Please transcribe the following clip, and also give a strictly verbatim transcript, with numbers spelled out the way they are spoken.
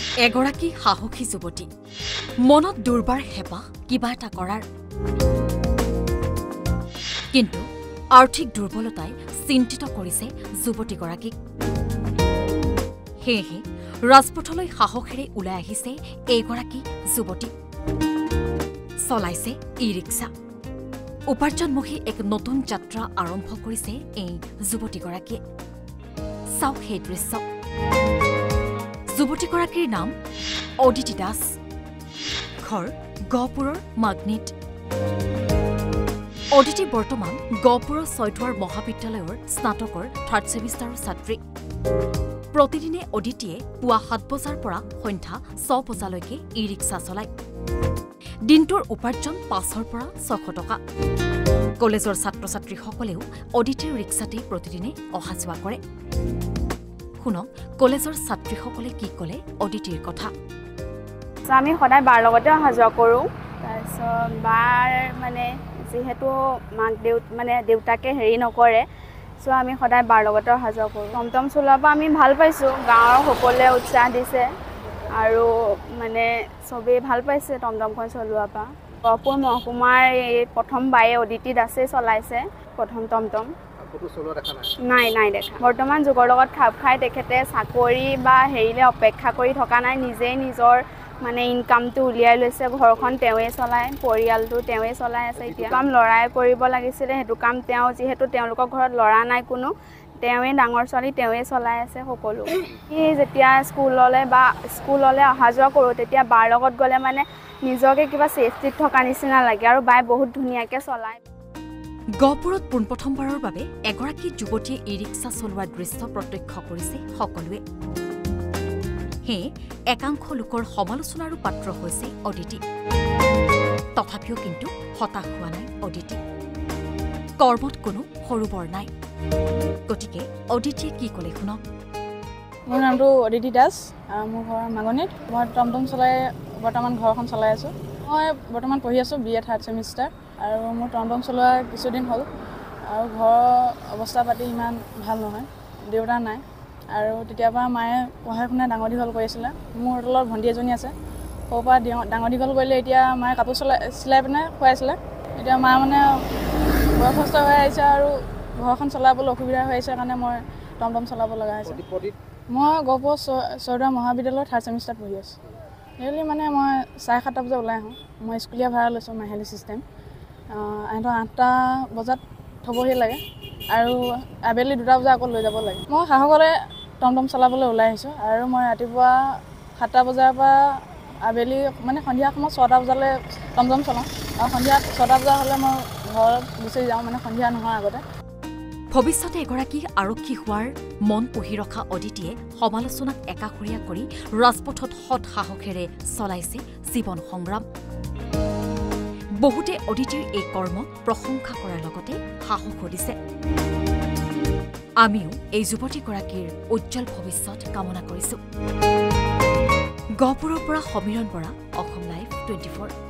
এগৰাকী সাহসী যুৱতী মনত দুৰ্বাৰ হেঁপাহ কিবা এটা কৰাৰ কিন্তু আৰ্থিক দুৰ্বলতাই চিন্তিত কৰিছে যুৱতীগৰাকীক সেয়েহে ৰাজপথলৈ সাহসেৰে ওলাই আহিছে এইগৰাকী যুৱতী চলাইছে ই ৰিক্সা উপাৰ্জনমুখী এক নতুন যাত্ৰা আৰম্ভ কৰিছে এই যুৱতীগৰাকীয়ে চাওক সেই দৃশ্য যুৱতীগৰাকীৰ নাম অদিতি দাস ঘৰ গহপুৰৰ মাগনিত অদিতি বৰ্তমান গহপুৰৰ ছয়দুৱাৰ মহাবিদ্যালয়ৰ স্নাতকৰ থাৰ্ড ছেমিষ্টাৰৰ ছাত্ৰী প্ৰতিদিনে অদিতিয়ে পুৱা সাত বজাৰ পৰা সন্ধ্যা ছয় বজালৈকে ই ৰিক্সা চলায় দিনটোৰ উপাৰ্জন পাঁচৰ পৰা ছশ টকা কলেজৰ ছাত্ৰ ছাত্ৰীসকলেও অদিতিৰ ৰিক্সাতে প্ৰতিদিনে অহা যোৱা কৰে শুনক কলেজৰ ছাত্ৰীসকলে কি ক'লে অদিতিৰ কথা আমি সদায় বাৰ লগতে অহা যোৱা কৰোঁ তাৰপিছত বাৰ মানে যিহেতু মাক দেউত মানে দেউতাকে হেৰি নকৰে চ' আমি সদায় বাৰ লগতে অহা যোৱা কৰোঁ টমটম চলোৱাৰ পৰা আমি ভাল পাইছোঁ গাঁৱৰ সকলোৱে উৎসাহ দিছে আৰু মানে চবেই ভাল পাইছে টমটমখন চলোৱাৰ পৰা গহপুৰ মহকুমাৰ এই প্ৰথম বায়ে অদিতি দাসে চলাইছে প্ৰথম টমটম নাই নাই দেখা বৰ্তমান যুগৰ লগত খাপ খাই তেখেতে চাকৰি বা হেৰিলে অপেক্ষা কৰি থকা নাই নিজেই নিজৰ মানে ইনকামটো উলিয়াই লৈছে ঘৰখন তেওঁৱে চলায় পৰিয়ালটো তেওঁৱে চলাই আছে এতিয়া কাম ল'ৰাই কৰিব লাগিছিলে সেইটো কাম তেওঁ যিহেতু তেওঁলোকৰ ঘৰত ল'ৰা নাই কোনো তেওঁৱে ডাঙৰ ছোৱালী তেওঁৱে চলাই আছে সকলো সি যেতিয়া স্কুললৈ বা স্কুললৈ অহা যোৱা কৰোঁ তেতিয়া বাৰ লগত গ'লে মানে নিজকে কিবা ছেফটিত থকা নিচিনা লাগে আৰু বাই বহুত ধুনীয়াকৈ চলায় গহপুৰত পোনপ্ৰথমবাৰৰ বাবে এগৰাকী যুৱতীয়ে ই ৰিক্সা চলোৱাৰ দৃশ্য প্ৰত্যক্ষ কৰিছে সকলোৱে সেয়ে একাংশ লোকৰ সমালোচনাৰো পাত্ৰ হৈছে অদিতি তথাপিও কিন্তু হতাশ হোৱা নাই অদিতি কৰ্মত কোনো সৰু বৰ নাই গতিকে অদিতিয়ে কি ক'লে শুনক মোৰ নামটো অদিতি দাস আৰু মোৰ ঘৰ মাগনিত মই টমটম চলাই বৰ্তমান ঘৰখন চলাই আছোঁ মই বৰ্তমান পঢ়ি আছোঁ বি এ থাৰ্ড ছেমিষ্টাৰ আৰু মোৰ টমটম চলোৱা কিছুদিন হ'ল আৰু ঘৰৰ অৱস্থা পাতি ইমান ভাল নহয় দেউতা নাই আৰু তেতিয়াৰ পৰা মায়ে পঢ়াই শুনাই ডাঙৰ দীঘল কৰিছিলে মোৰ তলত ভণ্টি এজনী আছে সৰুৰ পৰা ডাঙৰ দীঘল কৰিলে এতিয়া মায়ে কাপোৰ চলাই চিলাই পিনে খুৱাইছিলে এতিয়া মা মানে বয়সস্থ হৈ আহিছে আৰু ঘৰখন চলাবলৈ অসুবিধা হৈ আহিছে কাৰণে মই টমটম চলাব লগা হৈছে মই গহপুৰ ছয়দুৱাৰ মহাবিদ্যালয়ৰ থাৰ্ড ছেমিষ্টাৰত পঢ়ি আছোঁ ডেইলি মানে মই চাৰে সাতটা বজাত ওলাই আহোঁ মই স্কুলীয়া ভাড়া লৈছোঁ মাহিলী চিষ্টেম সিহঁতৰ আঠটা বজাত থ'বহি লাগে আৰু আবেলি দুটা বজাত আকৌ লৈ যাব লাগে মই সাহসৰে টমটম চলাবলৈ ওলাই আহিছোঁ আৰু মই ৰাতিপুৱা সাতটা বজাৰ পৰা আবেলি মানে সন্ধিয়া সময়ত ছটা বজালৈ টমটম চলাওঁ আৰু সন্ধিয়া ছটা বজা হ'লে মই ঘৰত গুচি যাওঁ মানে সন্ধিয়া নোহোৱাৰ আগতে ভৱিষ্যতে এগৰাকী আৰক্ষী হোৱাৰ মন পুহি ৰখা অদিতিয়ে সমালোচনাক একাষৰীয়া কৰি ৰাজপথত সৎ সাহসেৰে চলাইছে জীৱন সংগ্ৰাম বহুতে অদিতিৰ এই কৰ্মক প্ৰশংসা কৰাৰ লগতে সাহসো দিছে আমিও এই যুৱতীগৰাকীৰ উজ্জ্বল ভৱিষ্যত কামনা কৰিছো গহপুৰৰ পৰা Samiran Bora Assam live twenty four